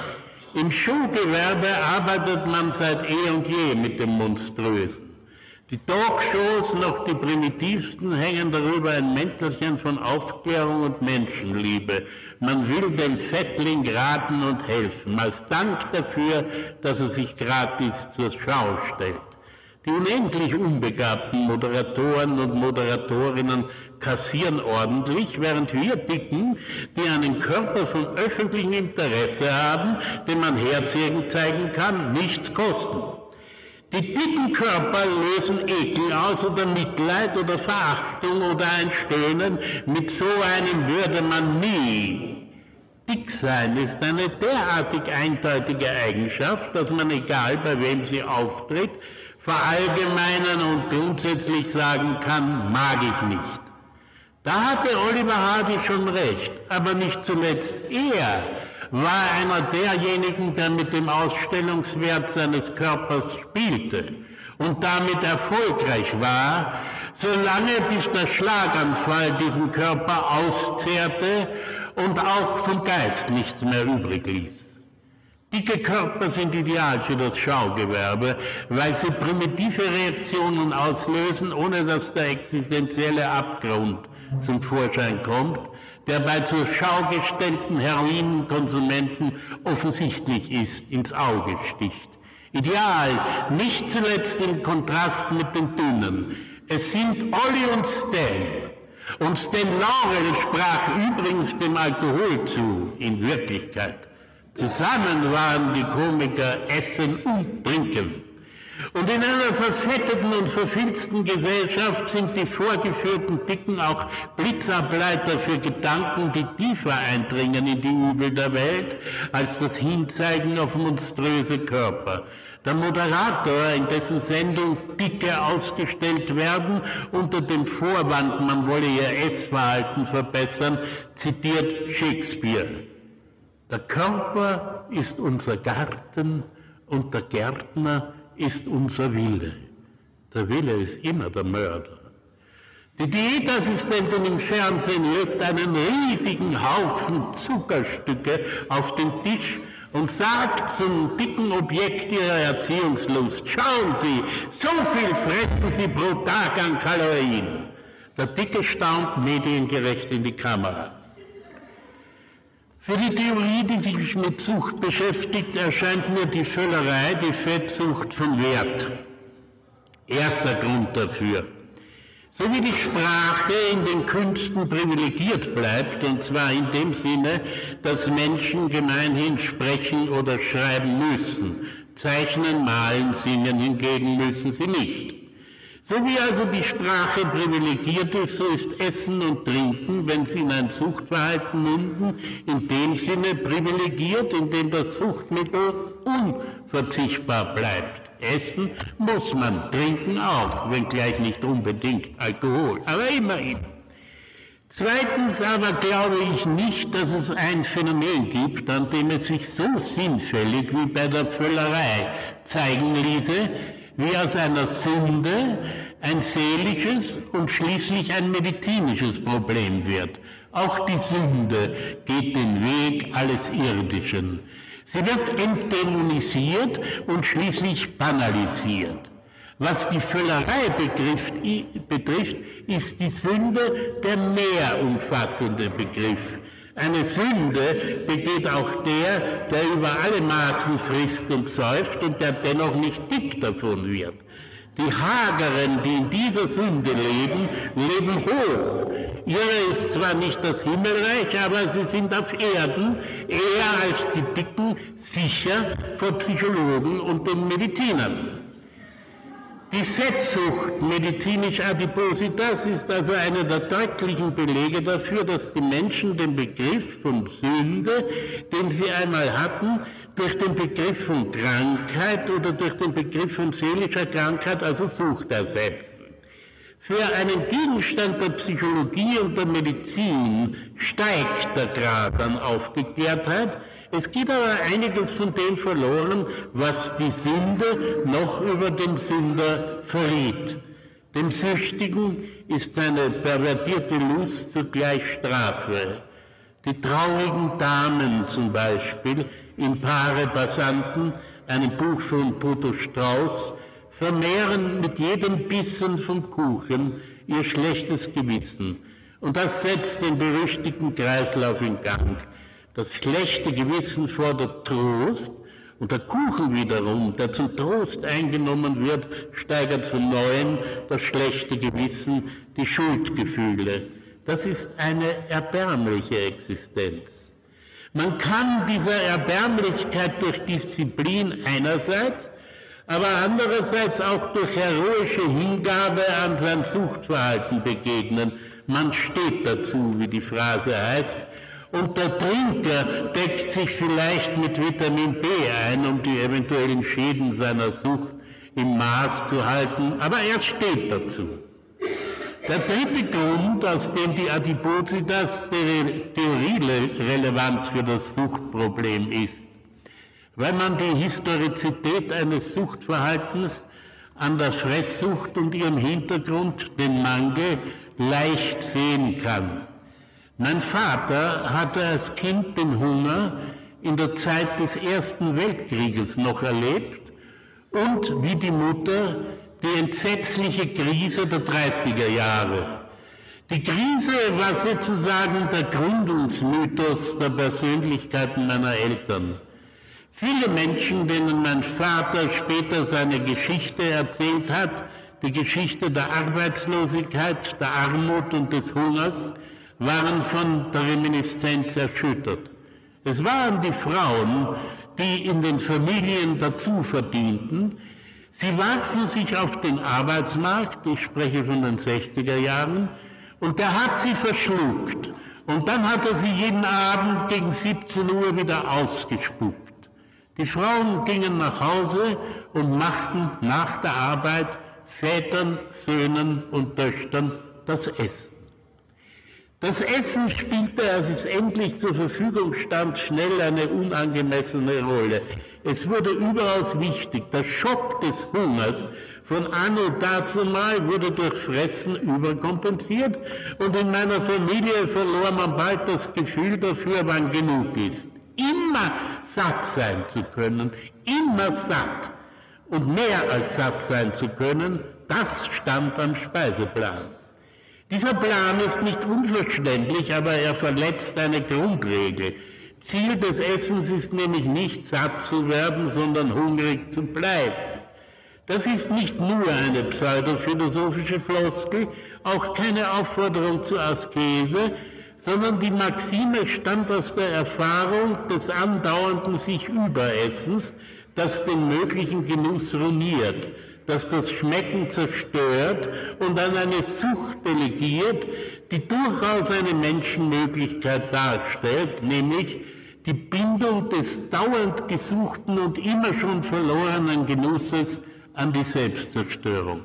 Im Showgewerbe arbeitet man seit eh und je mit dem Monströsen. Die Talkshows, noch die primitivsten, hängen darüber ein Mäntelchen von Aufklärung und Menschenliebe. Man will dem Fettling raten und helfen, als Dank dafür, dass er sich gratis zur Schau stellt. Die unendlich unbegabten Moderatoren und Moderatorinnen kassieren ordentlich, während wir Dicken, die einen Körper von öffentlichem Interesse haben, den man herzeigen kann, nichts kosten. Die dicken Körper lösen Ekel aus oder Mitleid oder Verachtung oder ein Stöhnen, mit so einem würde man nie. Dick sein ist eine derartig eindeutige Eigenschaft, dass man, egal bei wem sie auftritt, verallgemeinern und grundsätzlich sagen kann, mag ich nicht. Da hatte Oliver Hardy schon recht, aber nicht zuletzt er war einer derjenigen, der mit dem Ausstellungswert seines Körpers spielte und damit erfolgreich war, solange bis der Schlaganfall diesen Körper auszehrte und auch vom Geist nichts mehr übrig ließ. Dicke Körper sind ideal für das Schaugewerbe, weil sie primitive Reaktionen auslösen, ohne dass der existenzielle Abgrund zum Vorschein kommt, der bei zur Schau gestellten Heroinkonsumenten offensichtlich ist, ins Auge sticht. Ideal, nicht zuletzt im Kontrast mit den Dünnen. Es sind Olli und Stan. Und Stan Laurel sprach übrigens dem Alkohol zu, in Wirklichkeit. Zusammen waren die Komiker Essen und Trinken. Und in einer verfetteten und verfilzten Gesellschaft sind die vorgeführten Dicken auch Blitzableiter für Gedanken, die tiefer eindringen in die Übel der Welt, als das Hinzeigen auf monströse Körper. Der Moderator, in dessen Sendung Dicke ausgestellt werden, unter dem Vorwand, man wolle ihr Essverhalten verbessern, zitiert Shakespeare. Der Körper ist unser Garten und der Gärtner ist unser Wille. Der Wille ist immer der Mörder. Die Diätassistentin im Fernsehen legt einen riesigen Haufen Zuckerstücke auf den Tisch und sagt zum dicken Objekt ihrer Erziehungslust, schauen Sie, so viel fressen Sie pro Tag an Kalorien. Der Dicke staunt mediengerecht in die Kamera. Für die Theorie, die sich mit Sucht beschäftigt, erscheint mir die Völlerei, die Fettsucht von Wert. Erster Grund dafür. So wie die Sprache in den Künsten privilegiert bleibt, und zwar in dem Sinne, dass Menschen gemeinhin sprechen oder schreiben müssen. Zeichnen, malen, singen hingegen müssen sie nicht. So wie also die Sprache privilegiert ist, so ist Essen und Trinken, wenn sie in ein Suchtverhalten münden, in dem Sinne privilegiert, in dem das Suchtmittel unverzichtbar bleibt. Essen muss man, trinken auch, wenngleich nicht unbedingt Alkohol, aber immerhin. Zweitens aber glaube ich nicht, dass es ein Phänomen gibt, an dem es sich so sinnfällig wie bei der Völlerei zeigen ließe, wie aus einer Sünde ein seelisches und schließlich ein medizinisches Problem wird. Auch die Sünde geht den Weg alles Irdischen. Sie wird entdämonisiert und schließlich banalisiert. Was die Völlerei betrifft, ist die Sünde der mehr umfassende Begriff. Eine Sünde begeht auch der über alle Maßen frisst und säuft und der dennoch nicht dick davon wird. Die Hageren, die in dieser Sünde leben hoch. Ihre ist zwar nicht das Himmelreich, aber sie sind auf Erden eher als die Dicken sicher vor Psychologen und den Medizinern. Die Fettsucht, medizinisch Adipositas, ist also einer der deutlichen Belege dafür, dass die Menschen den Begriff von Sünde, den sie einmal hatten, durch den Begriff von Krankheit oder durch den Begriff von seelischer Krankheit, also Sucht, ersetzen. Für einen Gegenstand der Psychologie und der Medizin steigt der Grad an Aufgeklärtheit. Es geht aber einiges von dem verloren, was die Sünde noch über den Sünder verriet. Dem Süchtigen ist seine pervertierte Lust zugleich Strafe. Die traurigen Damen zum Beispiel in Pare Passanten, einem Buch von Brutus Strauß, vermehren mit jedem Bissen vom Kuchen ihr schlechtes Gewissen. Und das setzt den berüchtigten Kreislauf in Gang. Das schlechte Gewissen fordert Trost und der Kuchen wiederum, der zum Trost eingenommen wird, steigert von neuem das schlechte Gewissen, die Schuldgefühle. Das ist eine erbärmliche Existenz. Man kann dieser Erbärmlichkeit durch Disziplin einerseits, aber andererseits auch durch heroische Hingabe an sein Suchtverhalten begegnen. Man steht dazu, wie die Phrase heißt, und der Trinker deckt sich vielleicht mit Vitamin B ein, um die eventuellen Schäden seiner Sucht im Maß zu halten, aber er steht dazu. Der dritte Grund, aus dem die Adipositas theorierelevant für das Suchtproblem ist, weil man die Historizität eines Suchtverhaltens an der Fresssucht und ihrem Hintergrund, den Mangel, leicht sehen kann. Mein Vater hatte als Kind den Hunger in der Zeit des Ersten Weltkrieges noch erlebt und wie die Mutter die entsetzliche Krise der 30er Jahre. Die Krise war sozusagen der Gründungsmythos der Persönlichkeiten meiner Eltern. Viele Menschen, denen mein Vater später seine Geschichte erzählt hat, die Geschichte der Arbeitslosigkeit, der Armut und des Hungers, waren von der Reminiszenz erschüttert. Es waren die Frauen, die in den Familien dazu verdienten. Sie warfen sich auf den Arbeitsmarkt, ich spreche von den 60er Jahren, und der hat sie verschluckt. Und dann hat er sie jeden Abend gegen 17 Uhr wieder ausgespuckt. Die Frauen gingen nach Hause und machten nach der Arbeit Vätern, Söhnen und Töchtern das Essen. Das Essen spielte, als es endlich zur Verfügung stand, schnell eine unangemessene Rolle. Es wurde überaus wichtig. Der Schock des Hungers von anno dazumal wurde durch Fressen überkompensiert und in meiner Familie verlor man bald das Gefühl dafür, wann genug ist. Immer satt sein zu können, immer satt und mehr als satt sein zu können, das stand am Speiseplan. Dieser Plan ist nicht unverständlich, aber er verletzt eine Grundregel. Ziel des Essens ist nämlich nicht satt zu werden, sondern hungrig zu bleiben. Das ist nicht nur eine pseudophilosophische Floskel, auch keine Aufforderung zur Askese, sondern die Maxime stammt aus der Erfahrung des andauernden sich Überessens, das den möglichen Genuss ruiniert, das das Schmecken zerstört und an eine Sucht delegiert, die durchaus eine Menschenmöglichkeit darstellt, nämlich die Bindung des dauernd gesuchten und immer schon verlorenen Genusses an die Selbstzerstörung.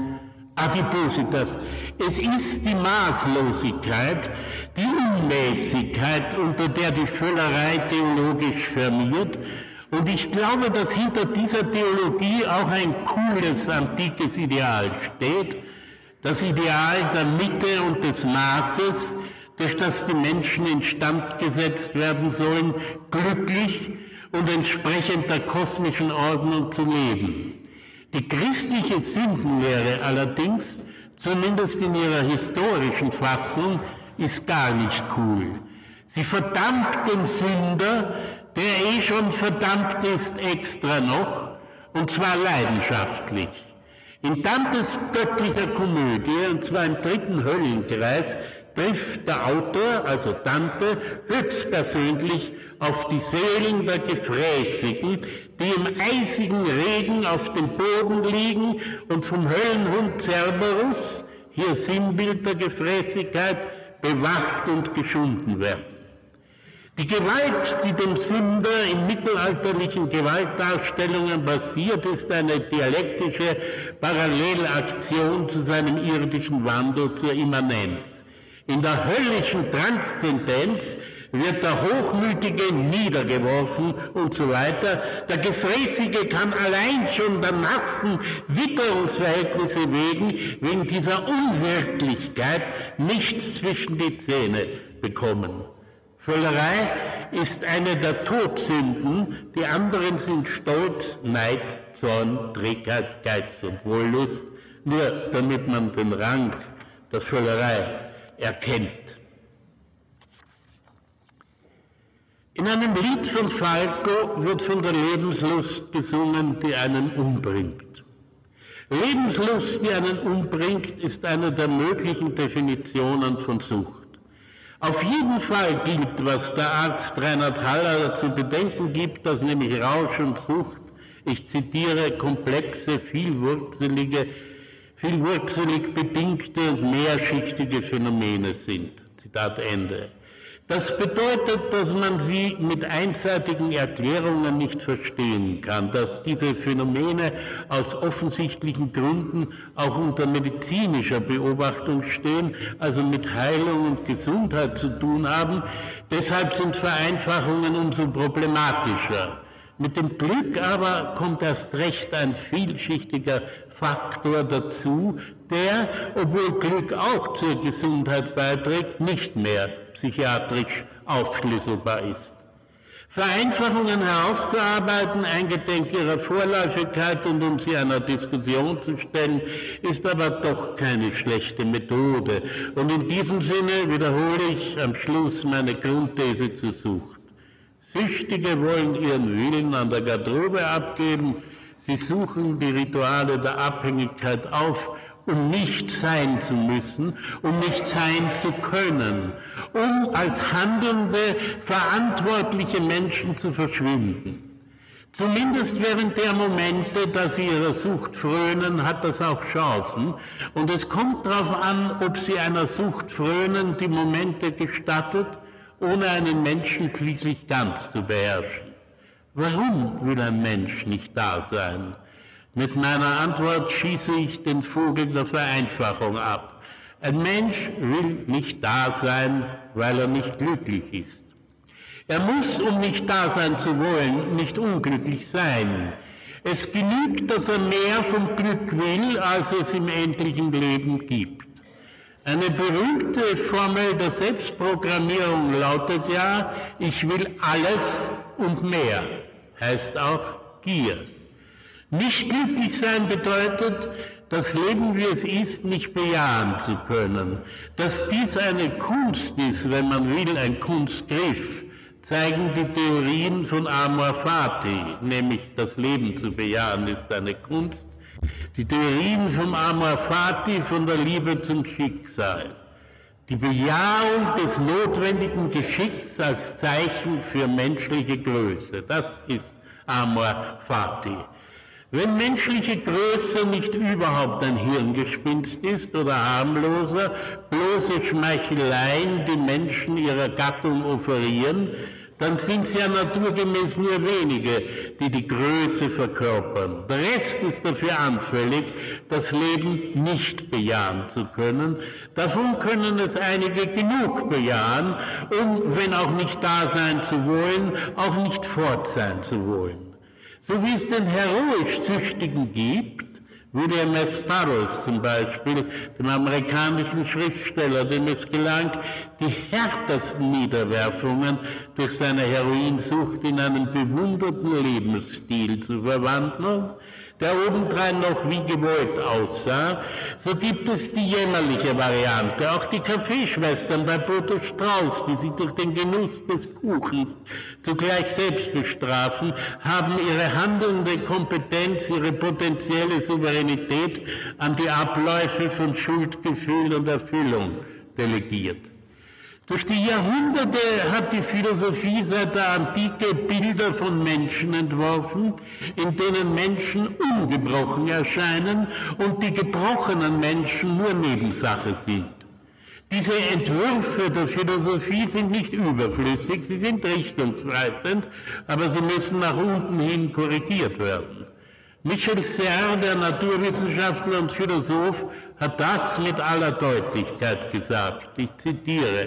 Adipositas. Es ist die Maßlosigkeit, die Unmäßigkeit, unter der die Völlerei theologisch firmiert. Und ich glaube, dass hinter dieser Theologie auch ein cooles, antikes Ideal steht. Das Ideal der Mitte und des Maßes, durch das die Menschen instand gesetzt werden sollen, glücklich und entsprechend der kosmischen Ordnung zu leben. Die christliche Sündenlehre allerdings, zumindest in ihrer historischen Fassung, ist gar nicht cool. Sie verdammt den Sünder, der schon verdammt ist, extra noch, und zwar leidenschaftlich. In Dantes göttlicher Komödie, und zwar im 3. Höllenkreis, trifft der Autor, also Dante, höchstpersönlich auf die Seelen der Gefräßigen, die im eisigen Regen auf dem Boden liegen und vom Höllenhund Cerberus, hier Sinnbild der Gefräßigkeit, bewacht und geschunden werden. Die Gewalt, die dem Sünder in mittelalterlichen Gewaltdarstellungen basiert, ist eine dialektische Parallelaktion zu seinem irdischen Wandel zur Immanenz. In der höllischen Transzendenz wird der Hochmütige niedergeworfen und so weiter. Der Gefräßige kann allein schon der nassen Witterungsverhältnisse wegen dieser Unwirklichkeit nichts zwischen die Zähne bekommen. Völlerei ist eine der Todsünden, die anderen sind Stolz, Neid, Zorn, Trägheit, Geiz und Wollust, nur damit man den Rang der Völlerei erkennt. In einem Lied von Falco wird von der Lebenslust gesungen, die einen umbringt. Lebenslust, die einen umbringt, ist eine der möglichen Definitionen von Sucht. Auf jeden Fall gilt, was der Arzt Reinhard Haller zu bedenken gibt, dass nämlich Rausch und Sucht, ich zitiere, komplexe, vielwurzelig bedingte und mehrschichtige Phänomene sind. Zitat Ende. Das bedeutet, dass man sie mit einseitigen Erklärungen nicht verstehen kann, dass diese Phänomene aus offensichtlichen Gründen auch unter medizinischer Beobachtung stehen, also mit Heilung und Gesundheit zu tun haben. Deshalb sind Vereinfachungen umso problematischer. Mit dem Glück aber kommt erst recht ein vielschichtiger Faktor dazu, der, obwohl Glück auch zur Gesundheit beiträgt, nicht mehr psychiatrisch aufschlüsselbar ist. Vereinfachungen herauszuarbeiten, eingedenk ihrer Vorläufigkeit und um sie einer Diskussion zu stellen, ist aber doch keine schlechte Methode. Und in diesem Sinne wiederhole ich am Schluss meine Grundthese zur Sucht. Süchtige wollen ihren Willen an der Garderobe abgeben, sie suchen die Rituale der Abhängigkeit auf, um nicht sein zu müssen, um nicht sein zu können, um als handelnde, verantwortliche Menschen zu verschwinden. Zumindest während der Momente, da sie ihrer Sucht frönen, hat das auch Chancen. Und es kommt darauf an, ob sie einer Sucht frönen, die Momente gestattet, ohne einen Menschen schließlich ganz zu beherrschen. Warum will ein Mensch nicht da sein? Mit meiner Antwort schieße ich den Vogel der Vereinfachung ab. Ein Mensch will nicht da sein, weil er nicht glücklich ist. Er muss, um nicht da sein zu wollen, nicht unglücklich sein. Es genügt, dass er mehr vom Glück will, als es im endlichen Leben gibt. Eine berühmte Formel der Selbstprogrammierung lautet ja, ich will alles und mehr, heißt auch Gier. Nicht glücklich sein bedeutet, das Leben, wie es ist, nicht bejahen zu können. Dass dies eine Kunst ist, wenn man will, ein Kunstgriff, zeigen die Theorien von Amor Fati, nämlich das Leben zu bejahen ist eine Kunst. Die Theorien vom Amor Fati, von der Liebe zum Schicksal. Die Bejahung des notwendigen Geschicks als Zeichen für menschliche Größe. Das ist amor fati. Wenn menschliche Größe nicht überhaupt ein Hirngespinst ist oder harmloser, bloße Schmeicheleien, die Menschen ihrer Gattung offerieren, dann sind es ja naturgemäß nur wenige, die die Größe verkörpern. Der Rest ist dafür anfällig, das Leben nicht bejahen zu können. Davon können es einige genug bejahen, um, wenn auch nicht da sein zu wollen, auch nicht fort sein zu wollen. So wie es den heroisch Züchtigen gibt, William S. Burroughs zum Beispiel, dem amerikanischen Schriftsteller, dem es gelang, die härtesten Niederwerfungen durch seine Heroinsucht in einen bewunderten Lebensstil zu verwandeln, der obendrein noch wie gewollt aussah, so gibt es die jämmerliche Variante. Auch die Kaffeeschwestern bei Boto Strauß, die sich durch den Genuss des Kuchens zugleich selbst bestrafen, haben ihre handelnde Kompetenz, ihre potenzielle Souveränität an die Abläufe von Schuldgefühl und Erfüllung delegiert. Durch die Jahrhunderte hat die Philosophie seit der Antike Bilder von Menschen entworfen, in denen Menschen ungebrochen erscheinen und die gebrochenen Menschen nur Nebensache sind. Diese Entwürfe der Philosophie sind nicht überflüssig, sie sind richtungsweisend, aber sie müssen nach unten hin korrigiert werden. Michel Serre, der Naturwissenschaftler und Philosoph, hat das mit aller Deutlichkeit gesagt. Ich zitiere: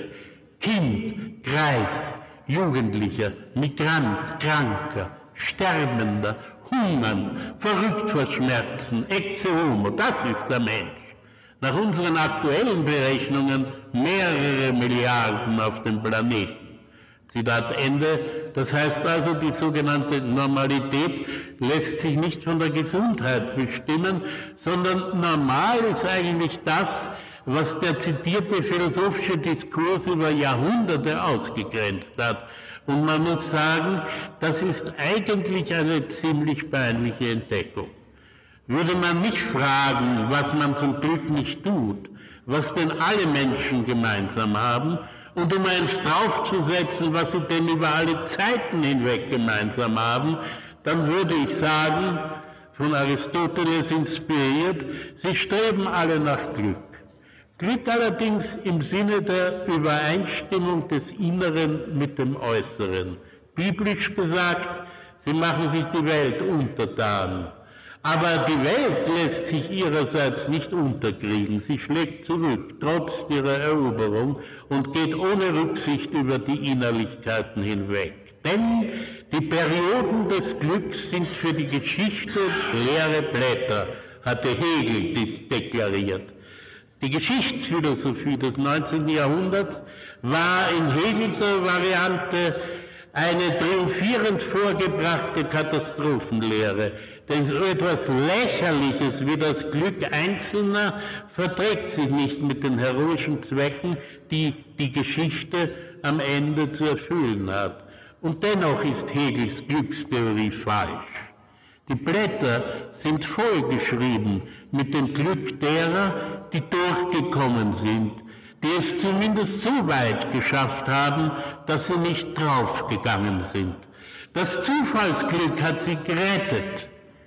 Kind, Greis, Jugendlicher, Migrant, Kranker, Sterbender, Hungern, verrückt vor Schmerzen, ecce homo, das ist der Mensch. Nach unseren aktuellen Berechnungen mehrere Milliarden auf dem Planeten. Zitat Ende. Das heißt also, die sogenannte Normalität lässt sich nicht von der Gesundheit bestimmen, sondern normal ist eigentlich das, was der zitierte philosophische Diskurs über Jahrhunderte ausgegrenzt hat. Und man muss sagen, das ist eigentlich eine ziemlich peinliche Entdeckung. Würde man nicht fragen, was man zum Glück nicht tut, was denn alle Menschen gemeinsam haben, und um eins draufzusetzen, was sie denn über alle Zeiten hinweg gemeinsam haben, dann würde ich sagen, von Aristoteles inspiriert, sie streben alle nach Glück. Glück allerdings im Sinne der Übereinstimmung des Inneren mit dem Äußeren. Biblisch gesagt, sie machen sich die Welt untertan. Aber die Welt lässt sich ihrerseits nicht unterkriegen. Sie schlägt zurück, trotz ihrer Eroberung, und geht ohne Rücksicht über die Innerlichkeiten hinweg. Denn die Perioden des Glücks sind für die Geschichte leere Blätter, hatte Hegel deklariert. Die Geschichtsphilosophie des 19. Jahrhunderts war in Hegelser Variante eine triumphierend vorgebrachte Katastrophenlehre. Denn so etwas Lächerliches wie das Glück Einzelner verträgt sich nicht mit den heroischen Zwecken, die die Geschichte am Ende zu erfüllen hat. Und dennoch ist Hegels Glückstheorie falsch. Die Blätter sind vollgeschrieben mit dem Glück derer, die durchgekommen sind, die es zumindest so weit geschafft haben, dass sie nicht draufgegangen sind. Das Zufallsglück hat sie gerettet.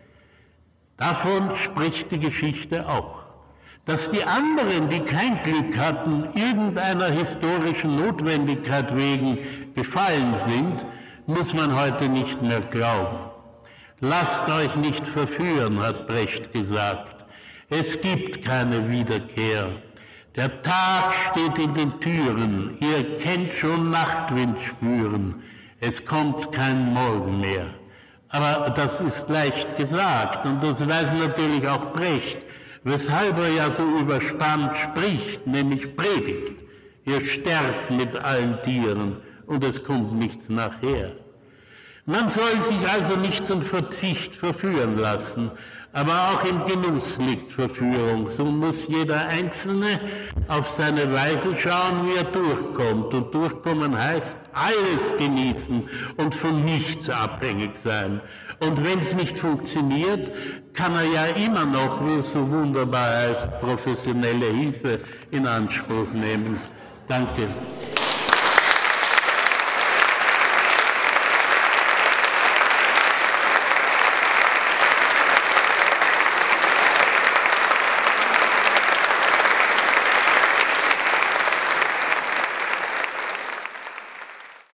Davon spricht die Geschichte auch. Dass die anderen, die kein Glück hatten, irgendeiner historischen Notwendigkeit wegen gefallen sind, muss man heute nicht mehr glauben. Lasst euch nicht verführen, hat Brecht gesagt. Es gibt keine Wiederkehr. Der Tag steht in den Türen, ihr kennt schon Nachtwind spüren. Es kommt kein Morgen mehr. Aber das ist leicht gesagt und das weiß natürlich auch Brecht, weshalb er ja so überspannt spricht, nämlich predigt. Ihr sterbt mit allen Tieren und es kommt nichts nachher. Man soll sich also nicht zum Verzicht verführen lassen, aber auch im Genuss liegt Verführung. So muss jeder Einzelne auf seine Weise schauen, wie er durchkommt. Und durchkommen heißt alles genießen und von nichts abhängig sein. Und wenn es nicht funktioniert, kann er ja immer noch, wie es so wunderbar heißt, professionelle Hilfe in Anspruch nehmen. Danke.